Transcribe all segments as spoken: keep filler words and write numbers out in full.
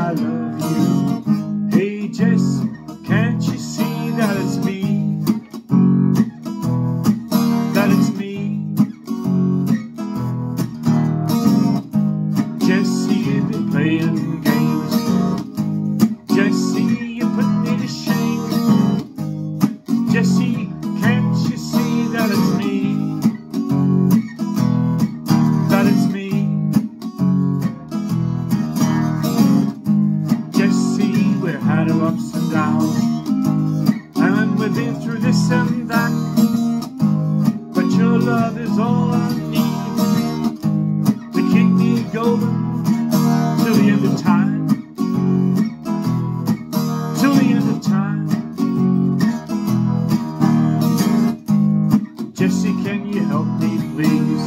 I love you. Hey Jess, can't you see that it's me? That it's me. Jessie, you've been playing games. Jessie, you put me to shame. Jessie, can't you see that it's me? That it's me. Jessie, we've had our ups and downs, and we've been through this and that, but your love is all I need to keep me going till the end of time. Till the end of time. Jessie, can you help me please?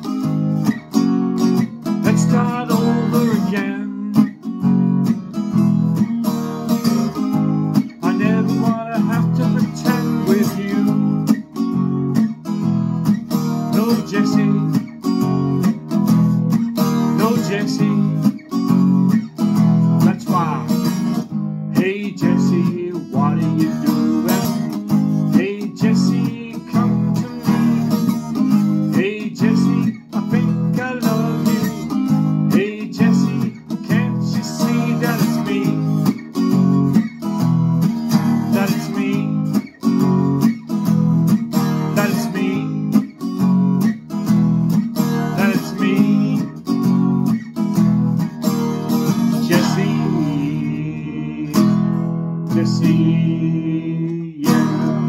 Let's start over again. I never want to have to pretend with you. No Jessie, no Jessie. That's why. Hey Jessie, what are you doing? Hey Jessie, come to me. Hey Jessie, I think I love you. Hey Jessie, can't you see that it's me? That it's me. That it's me. That it's me. Jessie. Jessie, yeah.